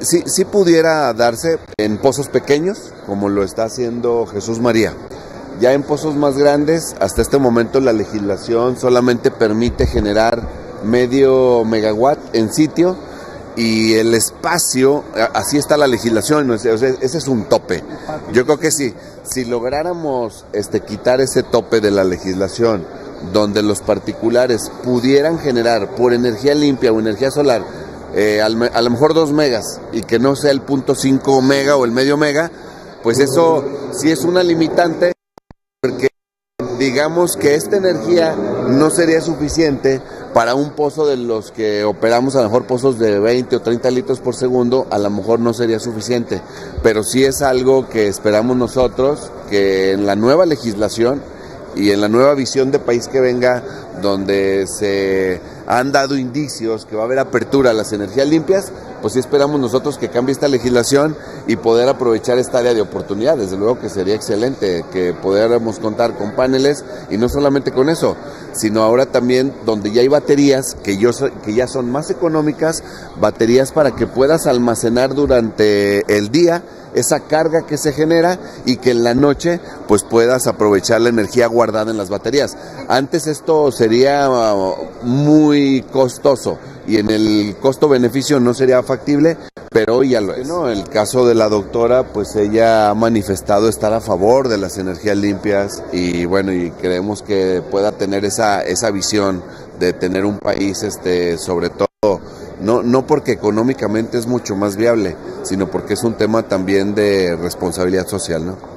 sí pudiera darse en pozos pequeños, como lo está haciendo Jesús María. Ya en pozos más grandes, hasta este momento la legislación solamente permite generar medio megawatt en sitio, y el espacio, así está la legislación, o sea, ese es un tope. Yo creo que si lográramos quitar ese tope de la legislación, donde los particulares pudieran generar por energía limpia o energía solar, a lo mejor 2 megas, y que no sea el 0.5 mega o el medio mega, pues eso sí es una limitante, porque digamos que esta energía no sería suficiente para un pozo de los que operamos, a lo mejor pozos de 20 o 30 litros por segundo, a lo mejor no sería suficiente, pero sí es algo que esperamos nosotros, que en la nueva legislación y en la nueva visión de país que venga, donde se han dado indicios que va a haber apertura a las energías limpias, pues sí esperamos nosotros que cambie esta legislación y poder aprovechar esta área de oportunidad. Desde luego que sería excelente que pudiéramos contar con paneles, y no solamente con eso, sino ahora también donde ya hay baterías que ya son más económicas, baterías para que puedas almacenar durante el día esa carga que se genera, y que en la noche pues puedas aprovechar la energía guardada en las baterías. Antes esto sería muy costoso, y en el costo-beneficio no sería factible, pero hoy ya lo es. No, el caso de la doctora, pues ella ha manifestado estar a favor de las energías limpias, y bueno, y creemos que pueda tener esa visión de tener un país, sobre todo, no porque económicamente es mucho más viable, sino porque es un tema también de responsabilidad social, ¿no?